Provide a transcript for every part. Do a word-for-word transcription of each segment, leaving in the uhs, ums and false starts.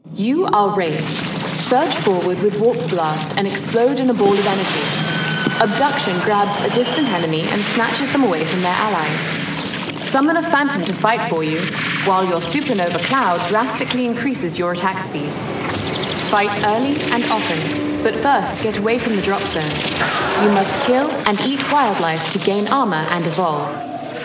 You are raised. Surge forward with Warp Blast and explode in a ball of energy. Abduction grabs a distant enemy and snatches them away from their allies. Summon a Phantom to fight for you, while your Supernova Cloud drastically increases your attack speed. Fight early and often, but first get away from the drop zone. You must kill and eat wildlife to gain armor and evolve.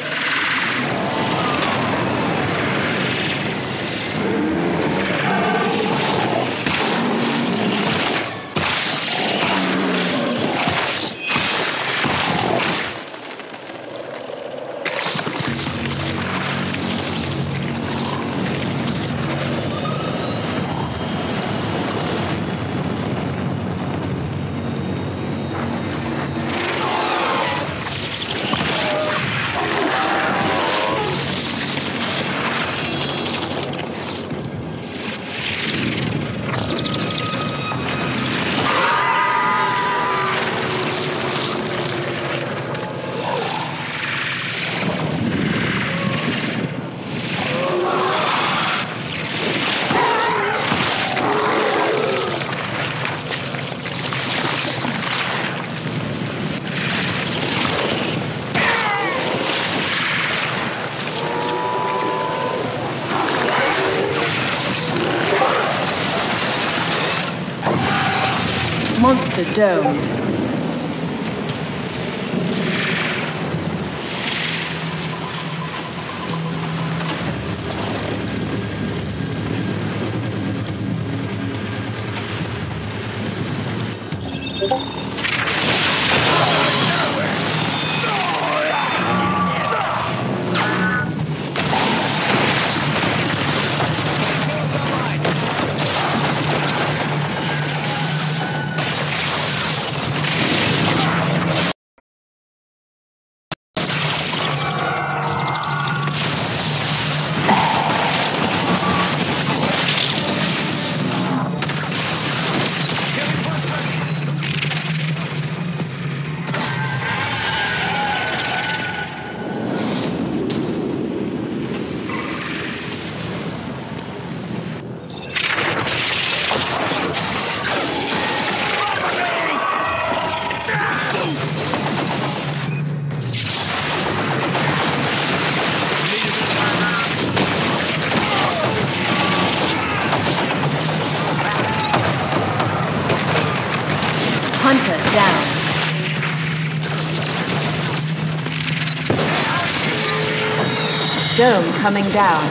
Monster domed. Hunter down. Dome coming down.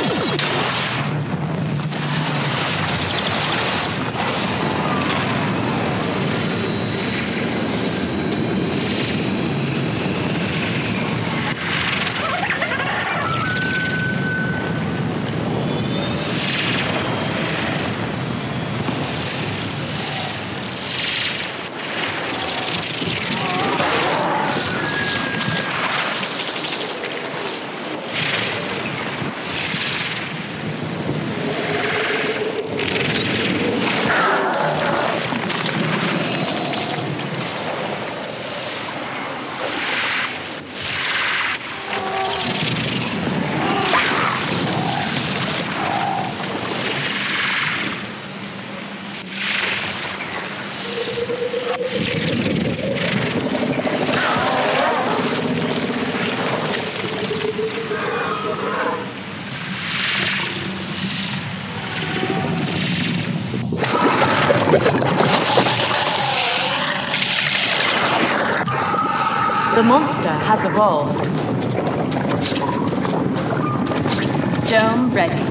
The monster has evolved. Dome ready.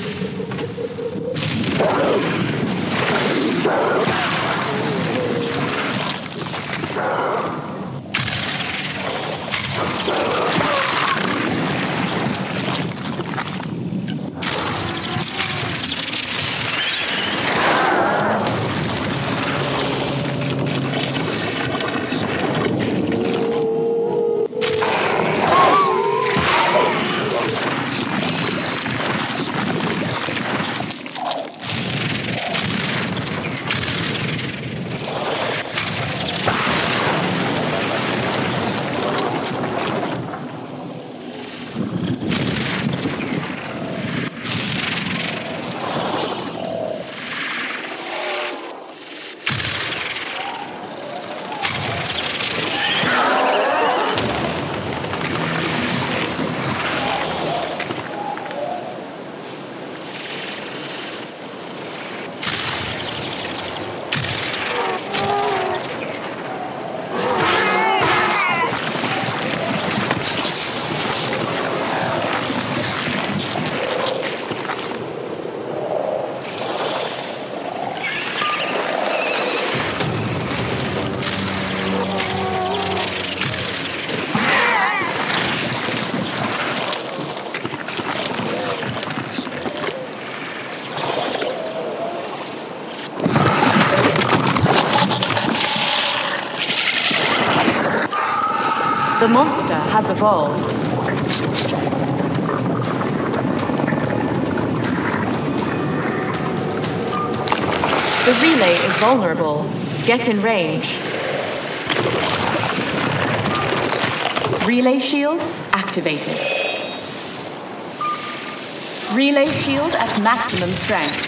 The monster has evolved. The relay is vulnerable. Get in range. Relay shield activated. Relay shield at maximum strength.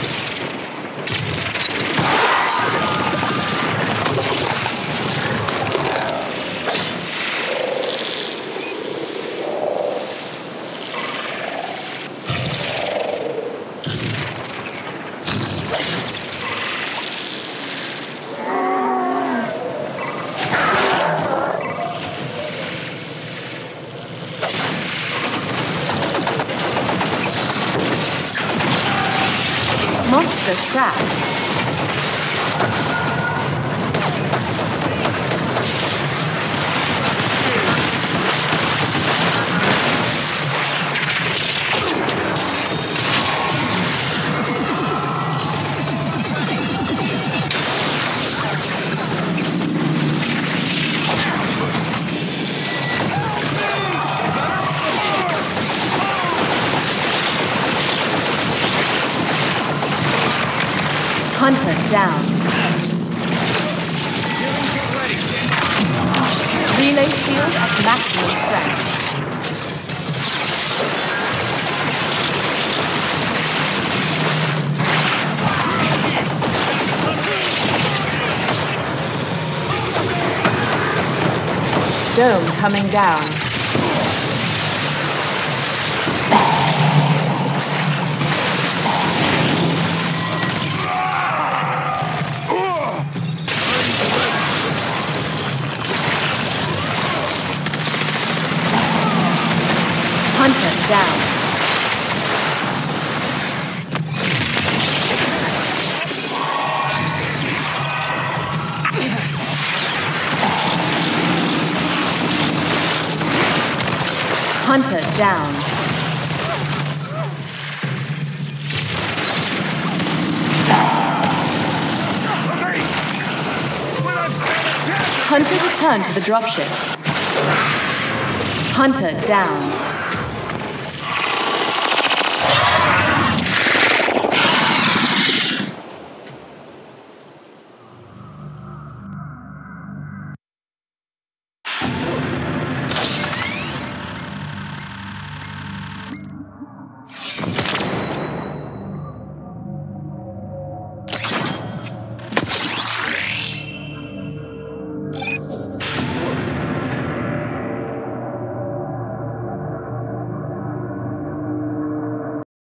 Monster trapped. Hunter down. Relay shield at maximum strength. Dome coming down. Hunter down. Hunter down. Hunter returned to the dropship. Hunter down.